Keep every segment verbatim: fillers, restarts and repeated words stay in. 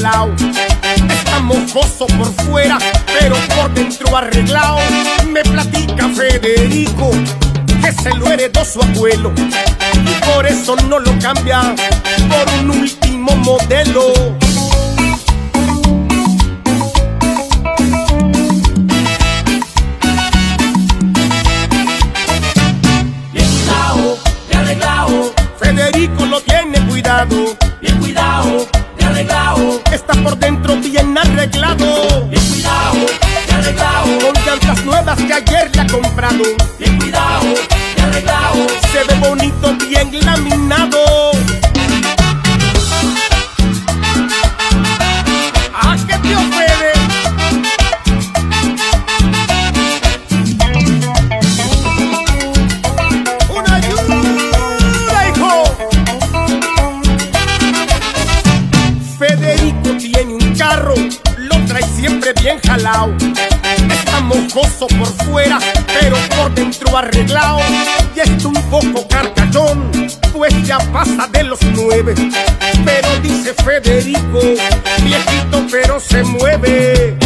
jalao. Está mojoso por fuera, pero por dentro arreglado. Me platica Federico que se lo heredó su abuelo y por eso no lo cambia por un último modelo. Bien cuidado, bien arreglado. Federico lo tiene cuidado. Bien cuidado, bien arreglado. Está por dentro bien arreglado. Bien cuidado, bien arreglado. Con llantas nuevas que ayer le ha comprado. Bien cuidado, bien arreglado. Se ve bonito, bien laminado. ¡Ah, qué tío Fede! ¡Una ayuda, hijo! Federico tiene un carro, lo trae siempre bien jalao. Está mojoso por fuera, pero por dentro arreglado. Y está un poco carcachón, pues ya pasa de los nueve. Pero dice Federico, viejito pero se mueve.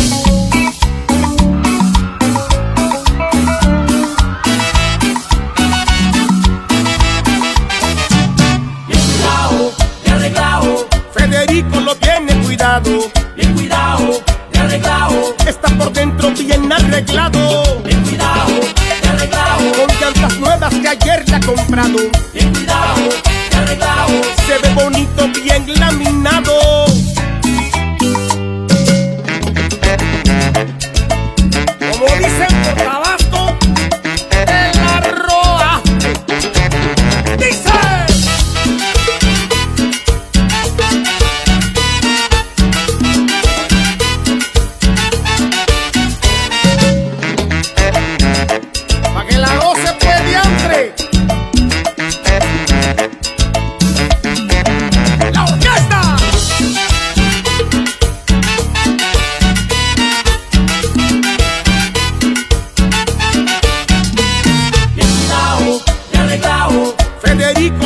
Bien cuidado, bien arreglado. Federico lo tiene cuidado. Bien cuidado, bien arreglado. Está por dentro bien arreglado. Bien cuidado, bien arreglado. Con llantas nuevas que ayer le ha comprado. Bien cuidado, bien arreglado. Se ve bonito, bien laminado. Como dicen por Tabasco, de la roa. Dice. Pa' que la goce pues diantre. ¡La orquesta! Bien cuidado, bien arreglado. Federico